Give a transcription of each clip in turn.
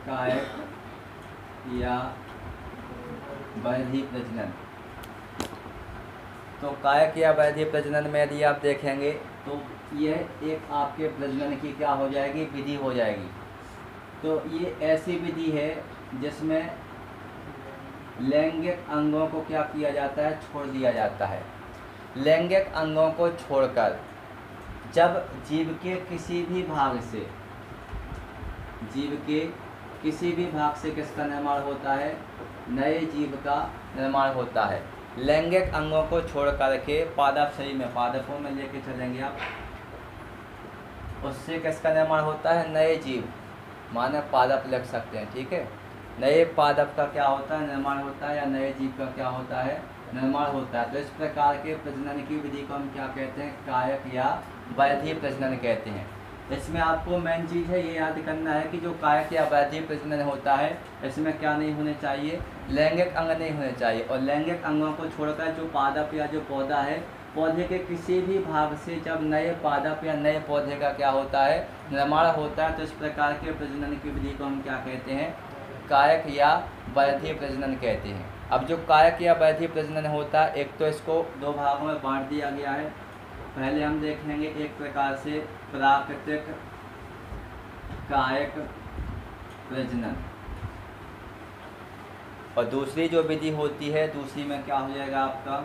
कायक या वैधि प्रजनन। तो कायक या वैधि प्रजनन में यदि आप देखेंगे तो यह एक आपके प्रजनन की क्या हो जाएगी, विधि हो जाएगी। तो ये ऐसी विधि है जिसमें लैंगिक अंगों को क्या किया जाता है, छोड़ दिया जाता है। लैंगिक अंगों को छोड़कर जब जीव के किसी भी भाग से, जीव के किसी भी भाग से किसका निर्माण होता है, नए जीव का निर्माण होता है। लैंगिक अंगों को छोड़ करके पादप शरीर में, पादपों में लेके चलेंगे आप, उससे किसका निर्माण होता है, नए जीव, माने पादप लिख सकते हैं, ठीक है। नए पादप का क्या होता है, निर्माण होता है, या नए जीव का क्या होता है, निर्माण होता है। तो इस प्रकार के प्रजनन की विधि को हम क्या कहते हैं, कायक या वैधि प्रजनन कहते हैं। इसमें आपको मेन चीज़ है ये याद करना है कि जो कायक या वैधि प्रजनन होता है इसमें क्या नहीं होने चाहिए, लैंगिक अंग नहीं होने चाहिए। और लैंगिक अंगों को छोड़कर जो पादप या जो पौधा है, पौधे के किसी भी भाग से जब नए पादप या नए पौधे का क्या होता है, निर्माण होता है, तो इस प्रकार के प्रजनन की विधि को हम क्या कहते हैं, कायक या वैधि प्रजनन कहते हैं। अब जो कायक या वैधि प्रजनन होता है, एक तो इसको दो भागों में बांट दिया गया है। पहले हम देखेंगे एक प्रकार से प्राकृतिक कायक प्रजनन, और दूसरी जो विधि होती है, दूसरी में क्या हो जाएगा आपका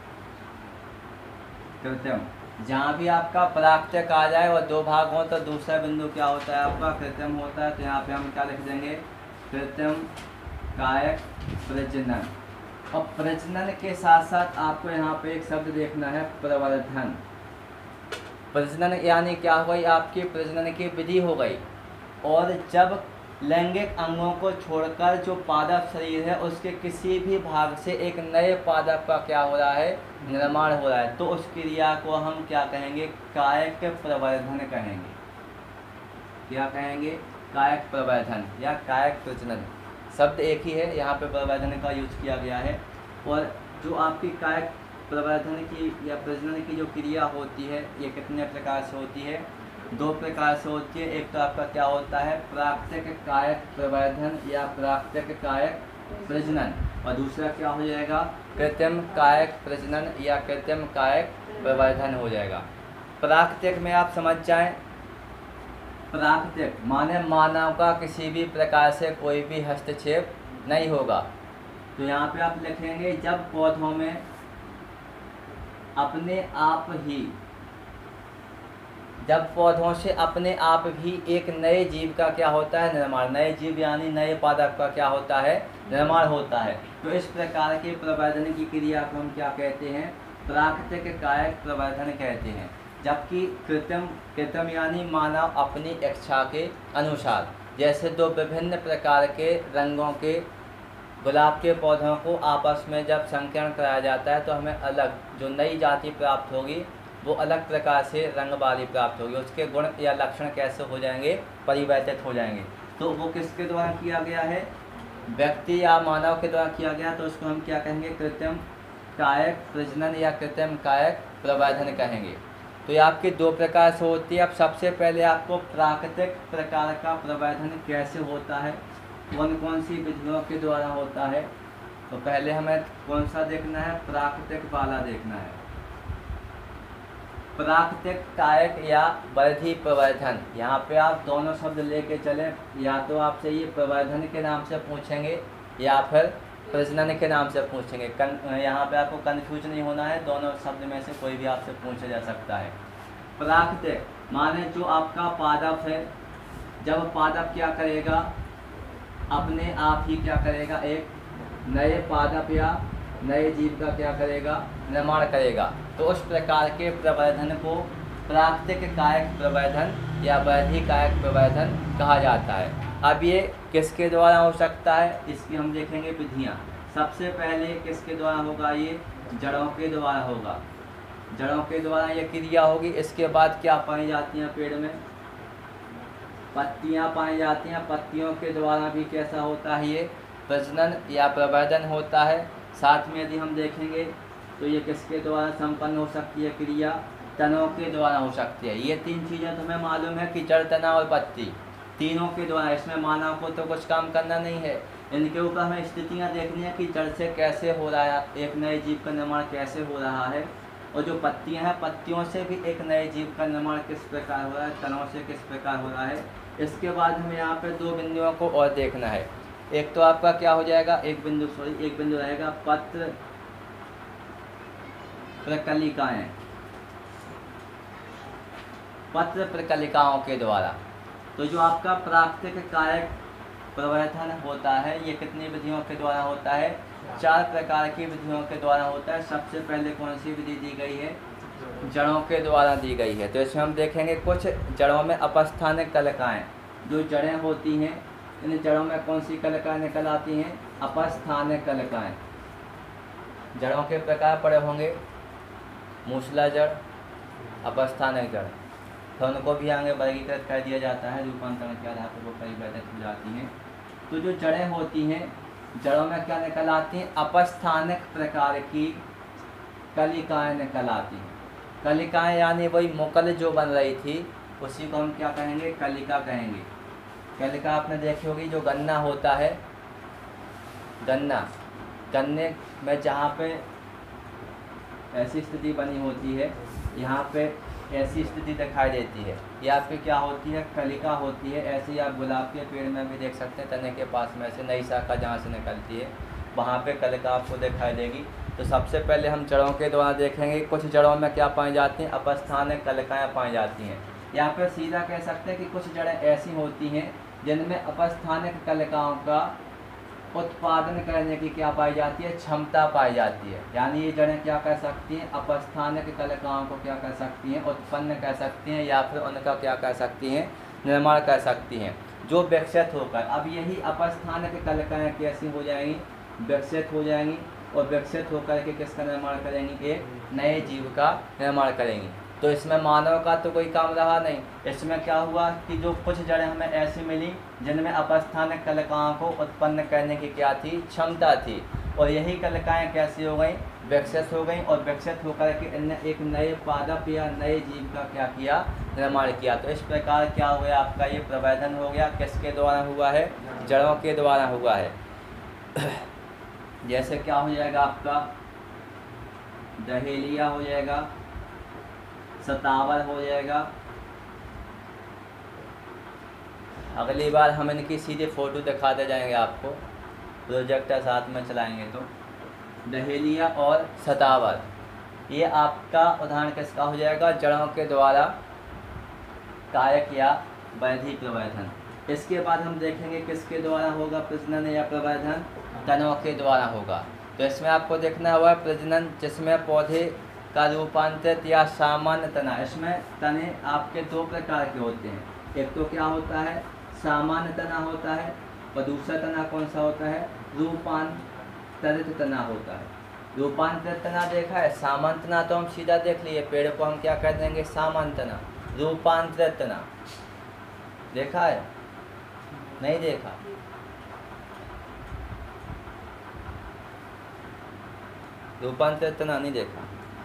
कृत्रिम। जहाँ भी आपका प्राकृतिक आ जाए और दो भाग हो तो दूसरा बिंदु क्या होता है आपका कृत्रिम होता है। तो यहाँ पे हम क्या लिख देंगे, कृत्रिम कायक प्रजनन। और प्रजनन के साथ साथ आपको यहाँ पे एक शब्द देखना है, प्रवर्धन। प्रजनन यानी क्या हो गई, आपकी प्रजनन की विधि हो गई। और जब लैंगिक अंगों को छोड़कर जो पादप शरीर है उसके किसी भी भाग से एक नए पादप का क्या हो रहा है, निर्माण हो रहा है, तो उस क्रिया को हम क्या कहेंगे, कायक प्रवर्धन कहेंगे। क्या कहेंगे, कायक प्रवर्धन या कायक प्रजनन। शब्द एक ही है, यहाँ पे प्रवर्धन का यूज किया गया है। और जो आपकी कायक प्रवर्धन की या प्रजनन की जो क्रिया होती है, ये कितने प्रकार से होती है, दो प्रकार से होती है। एक तो आपका क्या होता है, प्राकृतिक कायक प्रवर्धन या प्राकृतिक कायक प्रजनन, और दूसरा क्या हो जाएगा, कृत्रिम कायक प्रजनन या कृत्रिम कायक प्रवर्धन हो जाएगा। प्राकृतिक में आप समझ जाएं, प्राकृतिक माने मानव का किसी भी प्रकार से कोई भी हस्तक्षेप नहीं होगा। तो यहाँ पे आप लिखेंगे, जब पौधों में अपने आप ही, जब पौधों से अपने आप भी एक नए जीव का क्या होता है, निर्माण, नए जीव यानी नए पादप का क्या होता है, निर्माण होता है। तो इस प्रकार के प्रवर्धन की क्रिया को हम क्या कहते हैं, प्राकृतिक कायक प्रवर्धन कहते हैं। जबकि कृत्रिम यानी मानव अपनी इच्छा के अनुसार, जैसे दो विभिन्न प्रकार के रंगों के गुलाब के पौधों को आपस में जब संकरण कराया जाता है तो हमें अलग जो नई जाति प्राप्त होगी वो अलग प्रकार से रंग वाली प्राप्त होगी, उसके गुण या लक्षण कैसे हो जाएंगे, परिवर्तित हो जाएंगे। तो वो किसके द्वारा किया गया है, व्यक्ति या मानव के द्वारा किया गया, तो उसको हम क्या कहेंगे, कृत्रिम कायक प्रजनन या कृत्रिम कायक प्रवर्धन कहेंगे। तो ये आपके दो प्रकार से होती है। अब सबसे पहले आपको प्राकृतिक प्रकार का प्रवर्धन कैसे होता है, कौन कौन सी विधियों के द्वारा होता है, तो पहले हमें कौन सा देखना है, प्राकृतिक वाला देखना है। प्राकृतिक कायक या वैधि प्रवर्धन, यहाँ पे आप दोनों शब्द लेके चलें, या तो आपसे ये प्रवर्धन के नाम से पूछेंगे या फिर प्रजनन के नाम से पूछेंगे। यहाँ पे आपको कंफ्यूज नहीं होना है, दोनों शब्द में से कोई भी आपसे पूछा जा सकता है। प्राकृतिक माने जो आपका पादप है, जब पादप क्या करेगा, अपने आप ही क्या करेगा, एक नए पादप या नए जीव का क्या करेगा, निर्माण करेगा। तो उस प्रकार के प्रवर्धन को प्राकृतिक कायक प्रवर्धन या वैधि कायक प्रवर्धन कहा जाता है। अब ये किसके द्वारा हो सकता है, इसकी हम देखेंगे विधियाँ। सबसे पहले किसके द्वारा होगा, ये जड़ों के द्वारा होगा, जड़ों के द्वारा ये क्रिया होगी। इसके बाद क्या पाई जाती हैं पेड़ में, पत्तियाँ पाई जाती हैं, पत्तियों के द्वारा भी कैसा होता है, ये प्रजनन या प्रवर्धन होता है। साथ में यदि हम देखेंगे तो ये किसके द्वारा संपन्न हो सकती है क्रिया, तनों के द्वारा हो सकती है। ये तीन चीज़ें तुम्हें मालूम है कि जड़, तना और पत्ती, तीनों के द्वारा। इसमें मानव को तो कुछ काम करना नहीं है, इनके ऊपर हमें स्थितियाँ देखनी है कि जड़ से कैसे हो रहा है, एक नए जीव का निर्माण कैसे हो रहा है, और जो पत्तियाँ हैं पत्तियों से भी एक नए जीव का निर्माण किस प्रकार हो रहा है, तनों से किस प्रकार हो रहा है। इसके बाद हमें यहाँ पे दो बिंदुओं को और देखना है। एक तो आपका क्या हो जाएगा, एक बिंदु रहेगा पत्र प्रकलिकाएँ, पत्र प्रकलिकाओं के द्वारा। तो जो आपका प्राकृतिक कायक प्रवर्धन होता है ये कितनी विधियों के द्वारा होता है, 4 प्रकार की विधियों के द्वारा होता है। सबसे पहले कौन सी विधि दी गई है, जड़ों के द्वारा दी गई है। तो इसमें हम देखेंगे कुछ जड़ों में अपस्थानिक कलिकाएँ, जो जड़ें होती हैं इन जड़ों में कौन सी कलिकाएँ निकल आती हैं, अपस्थानिक कलिकाएँ। जड़ों के प्रकार पड़े होंगे, मूसला जड़, अपस्थानिक जड़, तो उनको भी आगे वर्गीकृत कर दिया जाता है, रूपांतरण के आधार पर वो परिवर्तित हो जाती हैं। तो जो जड़ें होती हैं जड़ों में क्या निकल आती हैं, अपस्थानिक प्रकार की कलिकाएँ निकल आती हैं। कलिकाएँ यानी वही मुकल जो बन रही थी उसी को हम क्या कहेंगे, कलिका कहेंगे। कलिका आपने देखी होगी, जो गन्ना होता है, गन्ने में जहाँ पे ऐसी स्थिति बनी होती है, यहाँ पे ऐसी स्थिति दिखाई देती है, ये आपकी क्या होती है, कलिका होती है। ऐसे ही आप गुलाब के पेड़ में भी देख सकते हैं, तने के पास में से नई शाखा जहाँ से निकलती है वहाँ पे कलिका आपको दिखाई देगी। तो सबसे पहले हम जड़ों के द्वारा देखेंगे कुछ जड़ों में क्या पाई जाती हैं, अपस्थानिक कलिकाएँ पाई जाती हैं। यहाँ पर सीधा कह सकते हैं कि कुछ जड़ें ऐसी होती हैं जिनमें अपस्थानिक कलिकाओं का उत्पादन करने की क्या पाई जाती है, क्षमता पाई जाती है। यानी ये जड़ें क्या कर सकती हैं, अपस्थानिक कलिकाओं को क्या कर सकती हैं, उत्पन्न कर सकती हैं, या फिर उनका क्या कर सकती हैं, निर्माण कर सकती हैं, जो विकसित होकर। अब यही अपस्थानिक कलिकाएँ कैसी हो जाएंगी, विकसित हो जाएंगी, और विकसित होकर के किसका निर्माण करेंगी, एक नए जीव का निर्माण करेंगी। तो इसमें मानव का तो कोई काम रहा नहीं। इसमें क्या हुआ कि जो कुछ जड़ें हमें ऐसी मिली जिनमें अपस्थानिक कलिकाओं को उत्पन्न करने की क्या थी, क्षमता थी, और यही कलिकाएँ कैसी हो गई, विकसित हो गई, और विकसित होकर के इनने एक नए पादप या नए जीव का क्या किया, निर्माण किया। तो इस प्रकार क्या हुआ, आपका ये प्रवर्धन हो गया, किसके द्वारा हुआ है, जड़ों के द्वारा हुआ है। जैसे क्या हो जाएगा आपका, डहेलिया हो जाएगा, सतावर हो जाएगा। अगली बार हम इनकी सीधे फ़ोटो दिखाते जाएंगे आपको, प्रोजेक्टर साथ में चलाएंगे। तो डहेलिया और सतावर, ये आपका उदाहरण किसका हो जाएगा, जड़ों के द्वारा कायक या वैधि प्रवर्धन। इसके बाद हम देखेंगे किसके द्वारा होगा प्रजनन या प्रवर्धन, तनों के द्वारा होगा। तो इसमें आपको देखना हुआ प्रजनन, जिसमें पौधे का रूपांतरित या सामान्य तना। इसमें तने आपके 2 प्रकार के होते हैं, एक तो क्या होता है, सामान्य तना होता है, और दूसरा तना कौन सा होता है, रूपांतरित तना होता है। रूपांतरित तना देखा है, सामान्य तना तो हम सीधा देख लिए, पेड़ को हम क्या कर देंगे, सामान्य तना। रूपांतरित तना देखा है, नहीं देखा, रूपांतरित तना नहीं देखा।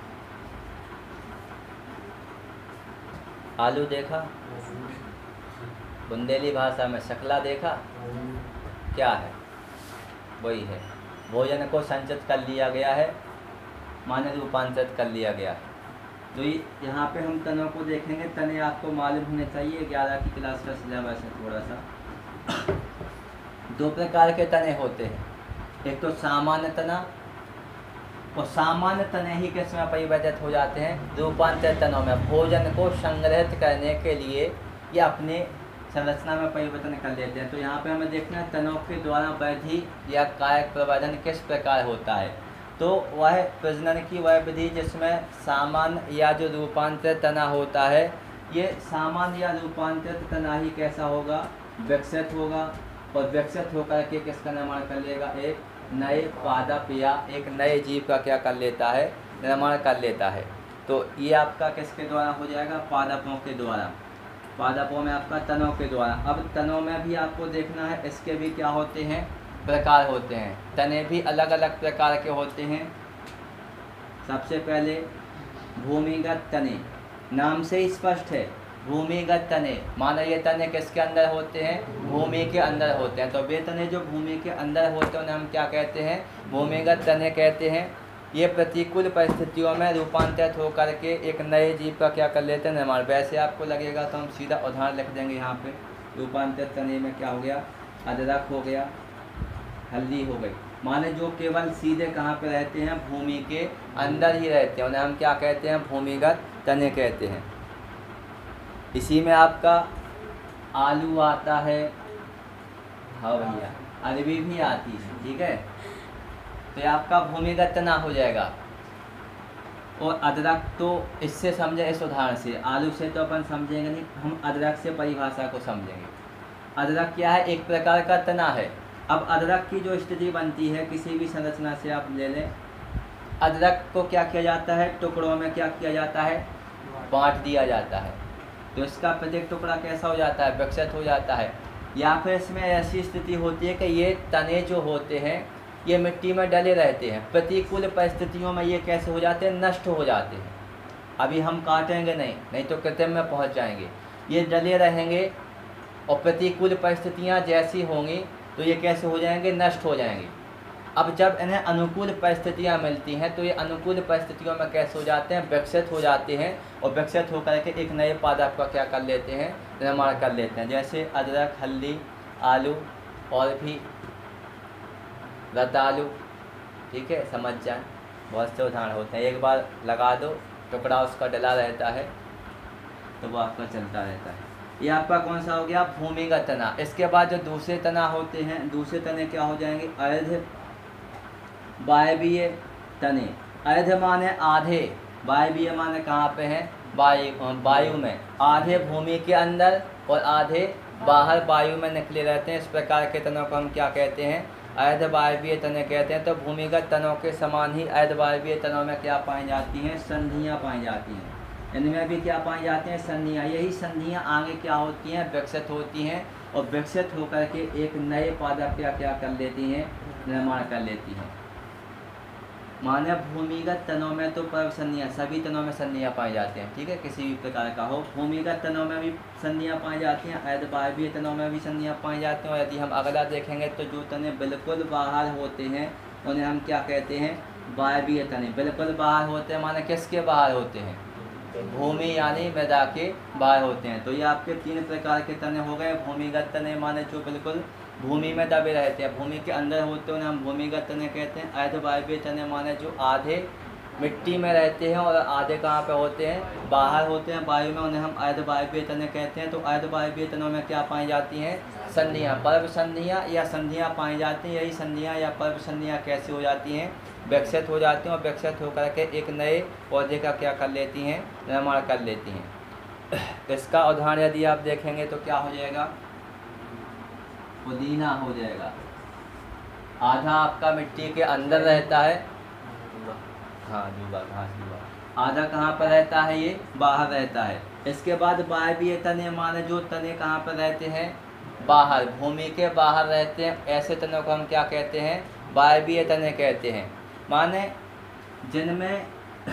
आलू देखा, बुंदेली भाषा में शकला देखा, क्या है, वही है, भोजन को संचित कर लिया गया है, माने रूपांतरित कर लिया गया है। तो यहाँ पे हम तनों को देखेंगे। तने आपको मालूम होने चाहिए, 11 की क्लास का सिलेबस है थोड़ा सा। 2 प्रकार के तने होते हैं, एक तो सामान्य तना, और सामान्य तने ही किस में परिवर्तित हो जाते हैं, रूपांतरित तनों में। भोजन को संग्रहित करने के लिए या अपने संरचना में परिवर्तन कर लेते हैं। तो यहाँ पे हमें देखना है तनों के द्वारा वैधि या कायक प्रवर्धन किस प्रकार होता है। तो वह प्रजनन की वह विधि जिसमें सामान्य या जो रूपांतरित तना होता है, ये सामान्य या रूपांतरित तना ही कैसा होगा, विकसित होगा, और विकसित होकर के किसका निर्माण कर लेगा, एक नए पादप या एक नए जीव का क्या कर लेता है, निर्माण कर लेता है। तो ये आपका किसके द्वारा हो जाएगा, पादपों के द्वारा। पादपों में आपका तनों के द्वारा। अब तनों में भी आपको देखना है, इसके भी क्या होते हैं, प्रकार होते हैं। तने भी अलग अलग प्रकार के होते हैं। सबसे पहले भूमिगत तने, नाम से ही स्पष्ट है भूमिगत तने, माना ये तने किसके अंदर होते हैं, भूमि के अंदर होते हैं। तो वे तने जो भूमि के अंदर होते हैं उन्हें हम क्या कहते हैं, भूमिगत तने कहते हैं। ये प्रतिकूल परिस्थितियों में रूपांतरित होकर के एक नए जीव का क्या कर लेते हैं, निर्माण। वैसे आपको लगेगा तो हम सीधा उदाहरण लिख देंगे यहाँ पे। रूपांतरित तने में क्या हो गया, अदरक हो गया, हल्दी हो गई। माने जो केवल सीधे कहाँ पे रहते हैं, भूमि के अंदर ही रहते हैं, उन्हें हम क्या कहते हैं, भूमिगत तने कहते हैं। इसी में आपका आलू आता है, हाँ भैया, अरबी भी आती है, ठीक है। तो ये आपका भूमिगत तना हो जाएगा। और अदरक तो इससे समझे, इस उदाहरण से। आलू से तो अपन समझेंगे नहीं, हम अदरक से परिभाषा को समझेंगे। अदरक क्या है, एक प्रकार का तना है। अब अदरक की जो स्थिति बनती है, किसी भी संरचना से आप ले लें, अदरक को क्या किया जाता है, टुकड़ों में क्या किया जाता है, बांट दिया जाता है। तो इसका प्रत्येक टुकड़ा कैसा हो जाता है, विकसित हो जाता है। या फिर इसमें ऐसी स्थिति होती है कि ये तने जो होते हैं ये मिट्टी में डले रहते हैं। प्रतिकूल परिस्थितियों में ये कैसे हो जाते हैं, नष्ट हो जाते हैं। अभी हम काटेंगे नहीं तो कृत्रिम में पहुंच जाएंगे। ये डले रहेंगे और प्रतिकूल परिस्थितियां जैसी होंगी तो ये कैसे हो जाएंगे, नष्ट हो जाएंगे। अब जब इन्हें अनुकूल परिस्थितियां मिलती हैं तो ये अनुकूल परिस्थितियों में कैसे हो जाते हैं, विकसित हो जाते हैं। और विकसित होकर के एक नए पादप का क्या कर लेते हैं, निर्माण कर लेते हैं। जैसे अदरक, हल्दी, आलू और भी रतालू, ठीक है, समझ जाए। बहुत से उदाहरण होते हैं। एक बार लगा दो, टुकड़ा उसका डला रहता है तो वो आपका चलता रहता है। ये आपका कौन सा हो गया, भूमिगत तना। इसके बाद जो दूसरे तना होते हैं, दूसरे तने क्या हो जाएंगे, अर्ध वायवीय तने। अर्ध माने आधे, वायवीय माने कहाँ पे हैं, वायु में। आधे भूमि के अंदर और आधे बाहर वायु में निकले रहते हैं। इस प्रकार के तनों को हम क्या कहते हैं, अर्धवायवीय तने कहते हैं। तो भूमिगत तनों के समान ही अर्धवायवीय तनों में क्या पाई जाती हैं, संधियाँ पाई जाती हैं। इनमें भी क्या पाई जाती हैं, संधियाँ। यही संधियाँ आगे क्या होती हैं, विकसित होती हैं और विकसित होकर के एक नए पादप क्या कर लेती हैं, निर्माण कर लेती हैं। माने भूमिगत तनों में तो पर्व संधियाँ, सभी तनों में संधियाँ पाई जाती हैं, ठीक है, किसी भी प्रकार का हो। भूमिगत तनों में भी संधियाँ पाई जाती हैं, अर्धवायवीय तनों में भी संधियाँ पाई जाती हैं। और यदि हम अगला देखेंगे तो जो तने बिल्कुल बाहर होते हैं उन्हें हम क्या कहते हैं, वायवीय तने। बिल्कुल बाहर होते हैं माने किसके बाहर होते हैं, भूमि यानी मृदा के बाहर होते हैं। तो ये आपके 3 प्रकार के तने हो गए। भूमिगत तने माने जो बिल्कुल भूमि में दबे रहते हैं, भूमि के अंदर होते हैं, उन्हें हम भूमिगत तने कहते हैं। अर्धवायवीय तने माने जो आधे मिट्टी में रहते हैं और आधे कहाँ पे होते हैं, बाहर होते हैं वायु में, उन्हें हम अर्धवायवीय तने कहते हैं। तो अर्धवायवीय तनों में क्या पाई जाती हैं, संधियाँ, पर्व संधियाँ या संधियाँ पाई जाती हैं। यही संधियाँ या पर्व संधियाँ कैसे हो जाती हैं, विकसित हो जाती हैं और विकसित होकर के एक नए पौधे का क्या कर लेती हैं, निर्माण कर लेती हैं। इसका उदाहरण यदि आप देखेंगे तो क्या हो जाएगा, पुदीना हो जाएगा। आधा आपका मिट्टी के अंदर रहता है, हाँ जुबा, घास जुबा। आधा कहाँ पर रहता है, ये बाहर रहता है। इसके बाद वायवीय तने माने जो तने कहाँ पर रहते हैं, बाहर, भूमि के बाहर रहते हैं। ऐसे तनों को हम क्या कहते हैं, वायवीय तने कहते हैं। माने जिनमें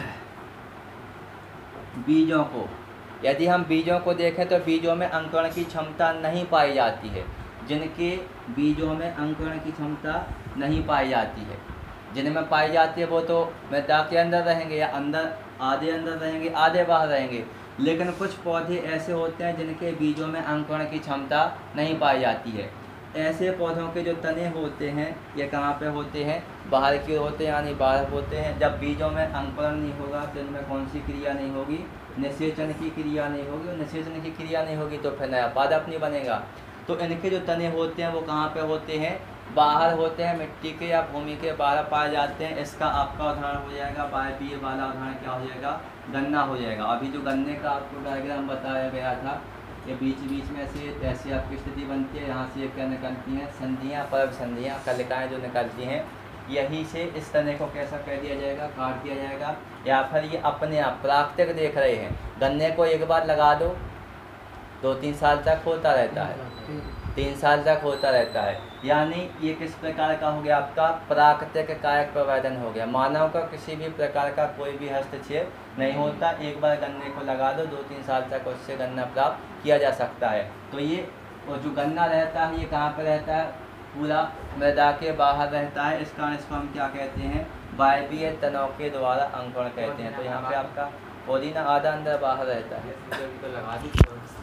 बीजों को, यदि हम बीजों को देखें तो बीजों में अंकुरण की क्षमता नहीं पाई जाती है। जिनके बीजों में अंकुरण की क्षमता नहीं पाई जाती है, जिनमें पाई जाती है वो तो मृदा के अंदर रहेंगे या अंदर, आधे अंदर रहेंगे, आधे बाहर रहेंगे। लेकिन कुछ पौधे ऐसे होते हैं जिनके बीजों में अंकुरण की क्षमता नहीं पाई जाती है। ऐसे पौधों के जो तने होते हैं ये कहाँ पे होते हैं, बाहर की ओर होते हैं, यानी बाहर होते हैं। जब बीजों में अंकुरण नहीं होगा तो इनमें कौन सी क्रिया नहीं होगी, निषेचन की क्रिया नहीं होगी। और निषेचन की क्रिया नहीं होगी तो फिर नया पादप नहीं बनेगा। तो इनके जो तने होते हैं वो कहाँ पे होते हैं, बाहर होते हैं, मिट्टी के या भूमि के बाहर पाए जाते हैं। इसका आपका उदाहरण हो जाएगा, वायवीय वाला उदाहरण क्या हो जाएगा, गन्ना हो जाएगा। अभी जो गन्ने का आपको डायग्राम बताया गया था, ये बीच बीच में से ऐसी आपकी स्थिति बनती है। यहाँ से क्या निकलती हैं, संधियाँ, पर्व संधियाँ, कलिकाएँ जो निकलती हैं, यहीं से इस तने को कैसा कह दिया जाएगा, काट दिया जाएगा। या फिर ये अपने आप प्राकृतिक देख रहे हैं, गन्ने को एक बार लगा दो, 2-3 साल तक होता रहता है, 3 साल तक होता रहता है। यानी ये किस प्रकार का हो गया आपका प्राकृतिक कायक प्रवर्धन हो गया। मानव का किसी भी प्रकार का कोई भी हस्तक्षेप नहीं होता, एक बार गन्ने को लगा दो 2-3 साल तक उससे गन्ना प्राप्त किया जा सकता है। तो ये और जो गन्ना रहता है ये कहाँ पर रहता है, पूरा मृदा के बाहर रहता है। इस कारण इसको हम क्या कहते हैं, वायवीय तनों के द्वारा अंकुरण कहते हैं। तो यहाँ पे आपका पुदीना आधा अंदर बाहर रहता है।